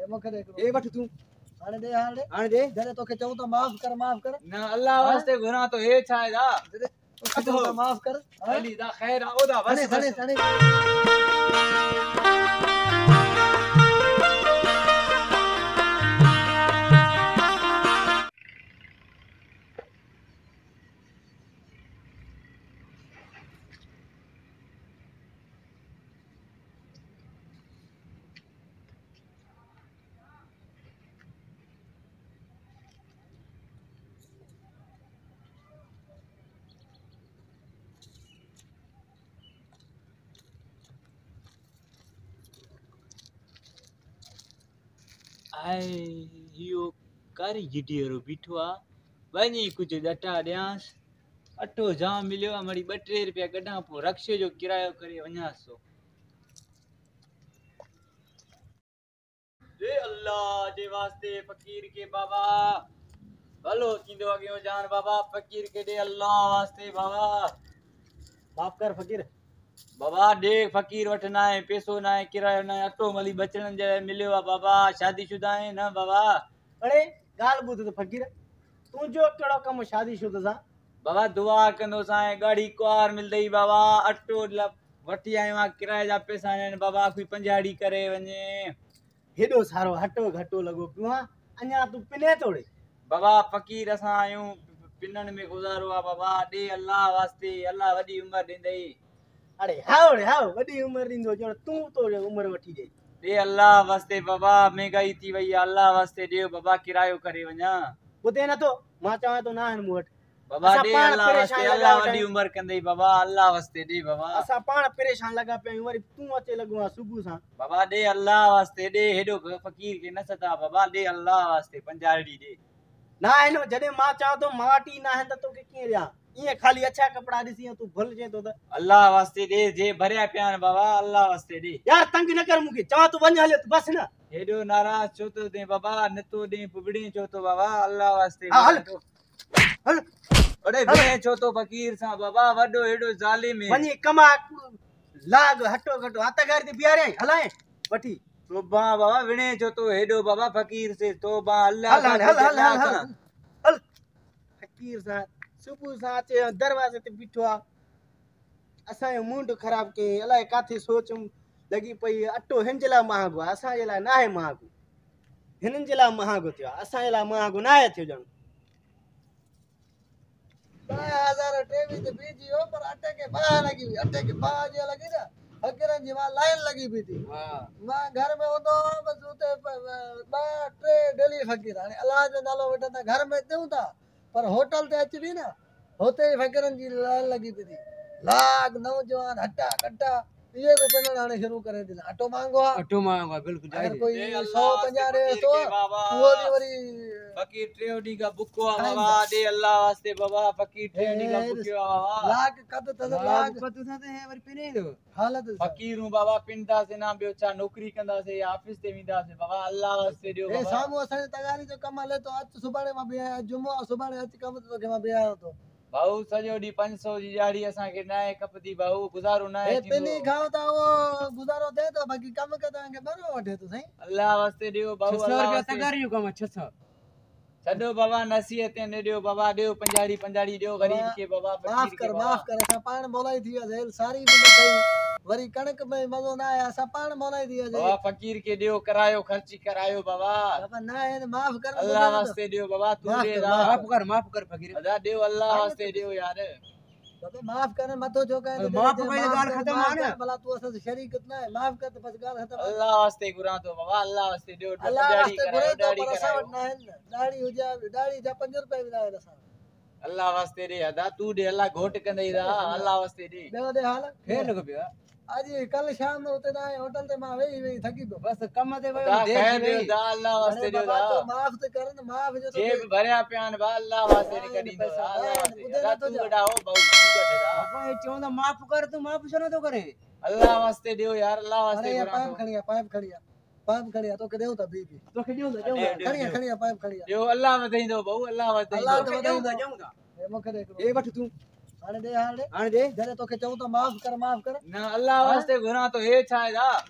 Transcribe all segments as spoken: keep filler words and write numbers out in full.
मूंखे दे ए वठ तू हाणे दे हाणे हाणे दे जॾहिं तोखे चऊं था माफ़ कर माफ़ कर न अल्लाह वास्ते घुरा तो हे छा है दा तोखे चऊं था माफ़ कर हली दा खैर आ ओदा बस हाणे बस हाणे हाणे आई यो कर गिडियो बीठो आ वनी कुछ डटा ड्यांस अटो जाम मिलियो आ मड़ी ॿ टे रुपया कढा पो रक्शे जो किरायो करे वञास तो जे अल्लाह जे वास्ते फकीर के बाबा भलो थींदो अॻियो जान बाबा फकीर के दे अल्लाह वास्ते बाबा माफ़ कर फकीर बाबा दे फकीर वठना है पैसो ना है किरायो ना है अटो मली बचन जे मिलियो आ बाबा शादीशुदा है ना बाबा अरे गाल ॿुध त फकीर तूं जो कहिड़ो कमु शादीशुदा सां बाबा दुआ कंदो साए गाड़ी कुआर मिलदई बाबा अटो वठी आयो आ किराए जा पैसा आहिनि बाबा कोई पंजाड़ी करे वञे हेॾो सारो हटो घटो लॻो पियो आहे अञा तूं पिने तोड़े बाबा फकीर असां आहियूं पिननि में गुज़ारो आ बाबा दे अल्लाह वास्ते अल्लाह वॾी उम्र ॾींदई अरे हाओ रे हाओ वॾी उमिरि ॾींदो ॼण तूं तो उमिरि वठी ॾे दे अल्लाह वास्ते बाबा महंगाई थी वई आहे अल्लाह वास्ते ॾियो बाबा किरायो करे वञा ॿुधे नथो मां चवां थो न आहिनि मूं वटि बाबा असां दे पाण अल्लाह परेशान वास्ते लॻा अल्लाह वेठा वॾी आहियूं। उम्र कंदई बाबा अल्लाह वास्ते दे बाबा असां पाण परेशान लॻा पिया आहियूं वरी तूं अचे लॻो आहे सुबुह सां बाबा दे अल्लाह वास्ते दे हेॾो फकीर के न सता बाबा दे अल्लाह वास्ते पंजाड़ी दे न आहिनि जॾहिं मां चवां थो मां वटि ई न आहिनि त तोखे कीअं ॾियां ईअं ख़ाली अछा कपिड़ा ॾिसी तूं भुलिजे थो त अल्लाह वास्ते दे जे भरिया पिया आहिनि बाबा अल्लाह वास्ते दे यार तंग न कर मूंखे चवां तूं वञ हले बस न हेॾो नाराज़ छो थो थिए बाबा नथो ॾे पुबड़ी छो थो बाबा अल्लाह वास्ते हा, हल। हल अरे भेण छो थो फकीर सां बाबा वॾो हेॾो ज़ालिम है वञी कमा लाग हटो घटो हथ घर ते बीहारे हलाए वठी तोबा बाबा विणे छो तो हेॾो बाबा फकीर से तोबा अल्लाह हल हल हल हल हल हल हल फकीर सां सुबुह सां अचे दरवाज़े ते बीठो आहे असांजो मूड ख़राब कयईं अलाए काथे सोच लॻी पई अटो हिन जे लाइ महांगो आहे असांजे लाइ न आहे महांगो हिननि जे लाइ महांगो थियो आहे असांजे लाइ महांगो न आहे थियो ॼण ॿ हज़ार टेवीह ते बीजी वियो पर अटे खे बाहि लॻी हुई अटे खे बाहि जीअं लॻी न फकीरनि जी मां लाइन लॻी पई थी मां घर में हूंदो हुअमि बसि हुते ॿ टे डेली फ़क़ीर हाणे अलाह जो नालो वठंदा घर में ॾियूं था पर होटल ते अची बि न हुते ई फ़क़ीरनि जी लाइन लॻी पई थी लाग नौजवान हटा कटा इहे बि पिनण हाणे शुरू करे ॾिना अटो महांगो आहे अटो मांगो आहे बिल्कुलु अगरि जायज़ कोई दे सौ अल्लाह पंजाह वास्ते ॾे थो फकीर के बाबा उहो बि वरी फकीर टे ॾींहं का बुको आहे बाबा दे अल्लाह वास्ते बाबा फकीर टे ॾींहं का बुकियो आहे बाबा लाग कद तद लाग लाग पतो सां ते वरी पिने थो हालत फकीरूं बाबा पिनदासीं ना ॿियो छा नौकरी कंदासीं या ऑफिस ते वेंदासीं बाबा अल्लाह वास्ते ॾियो ए बाबा साम्हूं असांजे तगारी जो कमु हले थो अचु सुभाणे मां बीहारियां जुमो आहे सुभाणे अचु कमु ते तोखे मां बीहारियां थो भाऊ सॼो ॾींहुं पंज सौ जी ॾियारी असांखे न आहे खपंदी भाऊ गुज़ारो न हे आहे पिनी थींदो खाओ था उहो गुज़ारो थिए थो बाक़ी कमु के तव्हांखे भरियो वठे थो साईं अल्लाह वास्ते ॾियो छह भाऊ सौ अल्लाह रुपया वास्ते तगारी जो कमु आहे छह सौ छॾो बाबा नसीहत न ॾियो बाबा ॾियो पंजाड़ी पंजाड़ी ॾियो गरीब खे बाबा माफ़ फकीर कर खे माफ़ बाबा कर असां पाण मोलाई थी वियासीं सारी बि न कई वरी कणक में मज़ो न आहे असां पाण मोलाई थी बाबा वियासीं फकीर के ॾियो करायो ख़र्ची करायो बाबा बाबा न आहे न माफ़ कर अल्लाह वास्ते ॾियो बाबा तू माफ़ ॾे कर, दा माफ़ कर माफ़ कर फकीर अदा ॾियो अल्लाह वास्ते ॾियो यार बाबा माफ़ कर मथो छो कहे अरे माफ़ कई त ॻाल्हि ख़तम आहे न। भला तू असां शरीक न आहे माफ़ कर त बस ॻाल्हि ख़तम अल्लाह वास्ते घुरां थो बाबा अल्लाह वास्ते ॾियो अल्लाह पंजाड़ी वास्ते करायो घुरे थो ॾाढ़ी पर असां करायो वटि न आहिनि न ॾाढ़ी हुजे ॾाढ़ी जा पंज रुपया बि न आहिनि असां वटि अल्लाह वास्ते ॾे अदा तू ॾे अल्लाह घोट कंदई दा अल्लाह वास्ते ॾे ॿियो ॾे हाल फेर लॻो पियो आहे अॼु कल शाम में हुते तव्हांजे होटल ते मां वेही वेही थकी पियो बसि कम ते वियो दा देर खैर थी ॾियो वई दा अल्लाह वास्ते अरे ॾियो बाबा दा तो माफ़ त कर न माफ़ जो तो जेब भरिया पिया आहिनि बा अल्लाह वास्ते आहिनि कढी दो पैसा, अल्लाह आहिनि, वास्ते ॿुधे अदा नथो तू जा। वॾा हो भाऊ तू कढ दा बाबा हे चवंदा माफ़ कर तूं माफ़ छो नथो करे अल्लाह वास्ते ॾियो यार अल्लाह अरे वास्ते ये घुरां पाइप थो खड़ी है पाइप खड़ी है पाइप खड़ी है तो के देऊ ता बी बी तोखे ॾियूं था ॾियो, ॾियूं ॾियो। खड़ी है खड़ी है पाइप खड़ी है ॾियो अल्लाह वधाईंदो भाऊ अल्लाह अल्लाह वधाईंदो तो ॾियूं था वधाईंदो ॾियूं था ए मूंखे दे ए वठ तूं हाणे दे हाणे हाणे दे जॾहिं तोखे चऊं था माफ़ कर माफ़ कर न अल्लाह वास्ते घुरां थो हे छा आहे दा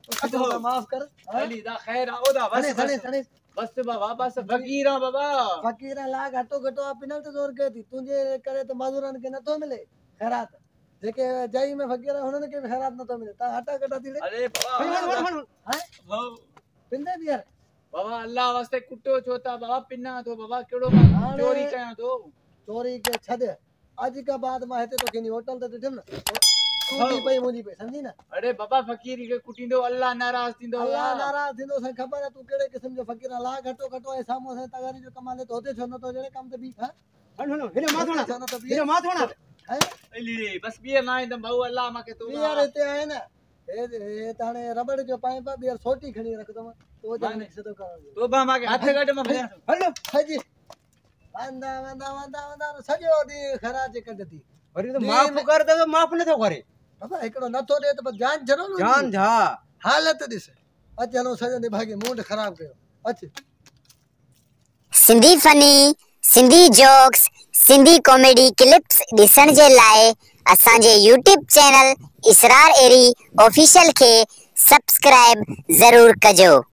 उसको माफ कर हली दा खैर ओदा बस सने सने सने बस बाबा बस फकीरा बाबा फकीर ला घटो घटो आ पिनल तो जोर के थी तुझे करे तो मजूरन के न तो मिले खैरात जेके जाई में फकीर हुनन के खैरात न तो मिले ता हटा कटा थी अरे बाबा हैं भाऊ पिंदे भी यार बाबा अल्लाह वास्ते कुटो छोता बाबा पिन्ना तो बाबा केड़ो हाणे- चोरी कया तो चोरी के छद आज का बाद में हेते तो किनी होटल ते ॾिठम न तू भी पई मुंजी पे समझी ना अरे बाबा फकीरी के कुटिंदो अल्लाह नाराज थींदो अल्लाह नाराज थींदो से खबर है तू केड़े किस्म जो फकीर ला घटो घटो ऐ सामो से तगारी जो कमाले तो होते छो न तो जेड़े काम ते भी हां हण हण हेरे माथोना छो न तो भी हेरे माथोना हैं अली बस बियर ना इंदम भाऊ अल्लाह माके तो यार इते आए ना ए ए ताने रबड़ जो पाइप बी यार सोटी खणी रख दम तो जाने से तो कर तोबा माके हाथ गड में भया हलो हाजी वंदा वंदा वंदा वंदा सजो दी खराज कढती वरी तो माफ कर दे तो माफ न तो करे बाबा एकड़ो नथो दे तो जान जरो न जान जा हालत दिस अच हलो सजो दे भागे मूड खराब कयो अच Sindhi funny Sindhi jokes Sindhi comedy clips ॾिसण जे लाइ असांजे YouTube channel Israr Ari official खे सब्सक्राइब ज़रूर कजो।